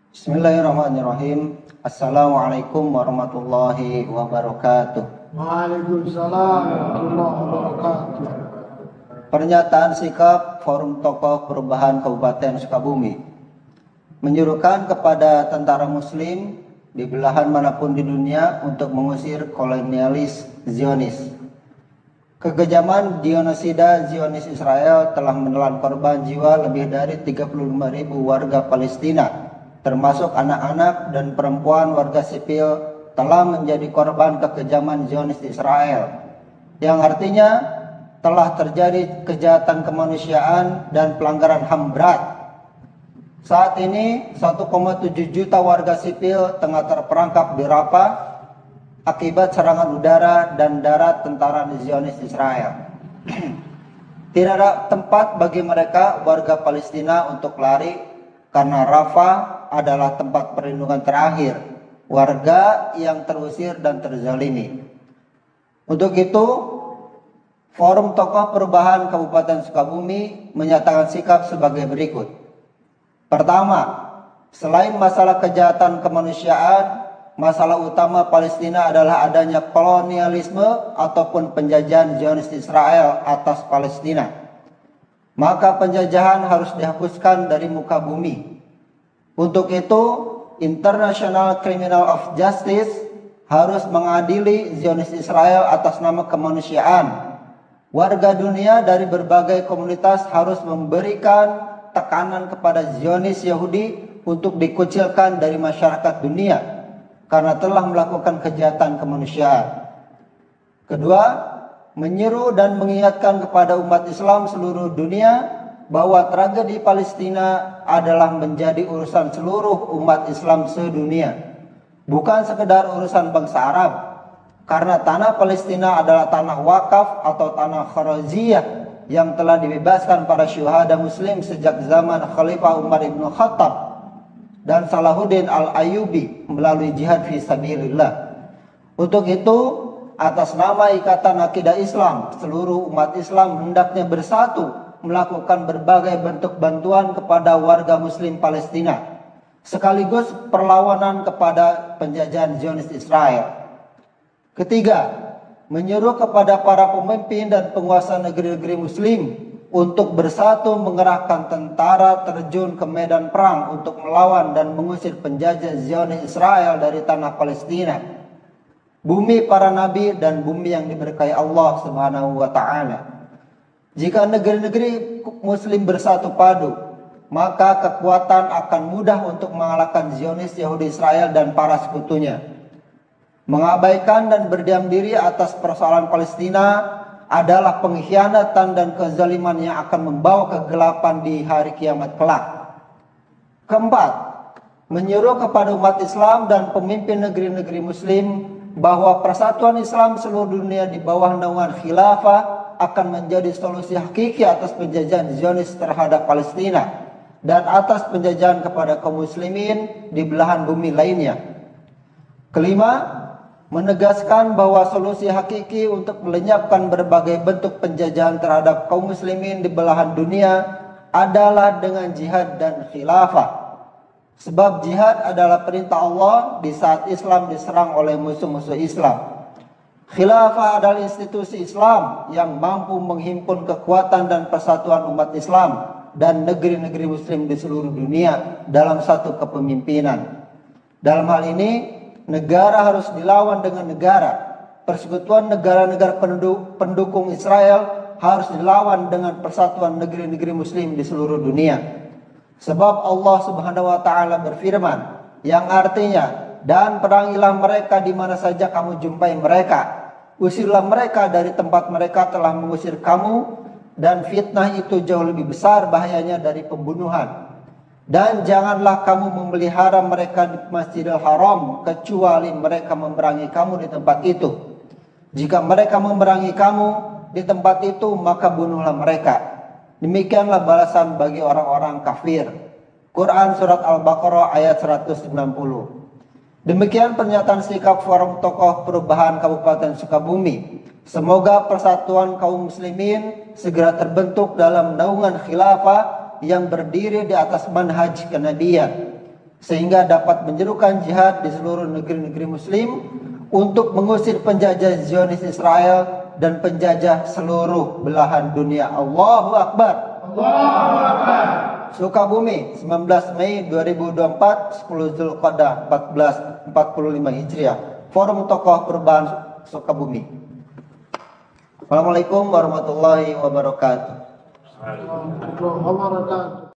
Bismillahirrahmanirrahim. Assalamualaikum warahmatullahi wabarakatuh. Waalaikumsalam warahmatullahi wabarakatuh. Pernyataan sikap Forum Tokoh Perubahan Kabupaten Sukabumi menyuruhkan kepada tentara muslim di belahan manapun di dunia untuk mengusir kolonialis Zionis. Kekejaman genosida Zionis Israel telah menelan korban jiwa lebih dari 35.000 warga Palestina, termasuk anak-anak dan perempuan warga sipil telah menjadi korban kekejaman Zionis Israel, yang artinya telah terjadi kejahatan kemanusiaan dan pelanggaran HAM berat. Saat ini 1,7 juta warga sipil tengah terperangkap di Rafah akibat serangan udara dan darat tentara Zionis Israel. Tidak ada tempat bagi mereka warga Palestina untuk lari karena Rafah adalah tempat perlindungan terakhir warga yang terusir dan terzalimi. Untuk itu, Forum Tokoh Perubahan Kabupaten Sukabumi menyatakan sikap sebagai berikut. Pertama, selain masalah kejahatan kemanusiaan, masalah utama Palestina adalah adanya kolonialisme ataupun penjajahan Zionis Israel atas Palestina. Maka penjajahan harus dihapuskan dari muka bumi. Untuk itu, International Criminal of Justice harus mengadili Zionis Israel atas nama kemanusiaan. Warga dunia dari berbagai komunitas harus memberikan tekanan kepada Zionis Yahudi untuk dikucilkan dari masyarakat dunia karena telah melakukan kejahatan kemanusiaan. Kedua, menyeru dan mengingatkan kepada umat Islam seluruh dunia bahwa tragedi Palestina adalah menjadi urusan seluruh umat Islam sedunia, bukan sekedar urusan bangsa Arab, karena tanah Palestina adalah tanah wakaf atau tanah kharaziyah yang telah dibebaskan para syuhada muslim sejak zaman Khalifah Umar ibn Khattab dan Salahuddin al-Ayyubi melalui jihad fi sabilillah. Untuk itu, atas nama Ikatan Akidah Islam, seluruh umat Islam hendaknya bersatu melakukan berbagai bentuk bantuan kepada warga muslim Palestina, sekaligus perlawanan kepada penjajahan Zionis Israel. Ketiga, menyeru kepada para pemimpin dan penguasa negeri-negeri muslim untuk bersatu mengerahkan tentara terjun ke medan perang untuk melawan dan mengusir penjajah Zionis Israel dari tanah Palestina, bumi para nabi dan bumi yang diberkahi Allah Subhanahu wa taala. Jika negeri-negeri muslim bersatu padu, maka kekuatan akan mudah untuk mengalahkan Zionis Yahudi Israel dan para sekutunya. Mengabaikan dan berdiam diri atas persoalan Palestina adalah pengkhianatan dan kezaliman yang akan membawa kegelapan di hari kiamat kelak. Keempat, menyeru kepada umat Islam dan pemimpin negeri-negeri muslim bahwa persatuan Islam seluruh dunia di bawah naungan khilafah akan menjadi solusi hakiki atas penjajahan Zionis terhadap Palestina dan atas penjajahan kepada kaum muslimin di belahan bumi lainnya. Kelima, menegaskan bahwa solusi hakiki untuk melenyapkan berbagai bentuk penjajahan terhadap kaum muslimin di belahan dunia adalah dengan jihad dan khilafah. Sebab jihad adalah perintah Allah di saat Islam diserang oleh musuh-musuh Islam. Khilafah adalah institusi Islam yang mampu menghimpun kekuatan dan persatuan umat Islam dan negeri-negeri muslim di seluruh dunia dalam satu kepemimpinan. Dalam hal ini, negara harus dilawan dengan negara. Persekutuan negara-negara pendukung Israel harus dilawan dengan persatuan negeri-negeri muslim di seluruh dunia. Sebab Allah Subhanahu wa taala berfirman yang artinya, dan perangilah mereka di mana saja kamu jumpai mereka. Usirlah mereka dari tempat mereka telah mengusir kamu, dan fitnah itu jauh lebih besar bahayanya dari pembunuhan. Dan janganlah kamu memelihara mereka di Masjidil Haram kecuali mereka memerangi kamu di tempat itu. Jika mereka memerangi kamu di tempat itu, maka bunuhlah mereka. Demikianlah balasan bagi orang-orang kafir. Quran Surat Al-Baqarah ayat 190. Demikian pernyataan sikap Forum Tokoh Perubahan Kabupaten Sukabumi. Semoga persatuan kaum muslimin segera terbentuk dalam naungan khilafah yang berdiri di atas manhaj kenabian. sehingga dapat menyerukan jihad di seluruh negeri-negeri muslim untuk mengusir penjajah Zionis Israel dan penjajah seluruh belahan dunia. Allahu Akbar. Allahu Akbar. Sukabumi, 19 Mei 2024, 10 Zulqa'dah 1445 Hijriah. Forum Tokoh Perubahan Sukabumi. Assalamualaikum warahmatullahi wabarakatuh. Warahmatullahi wabarakatuh.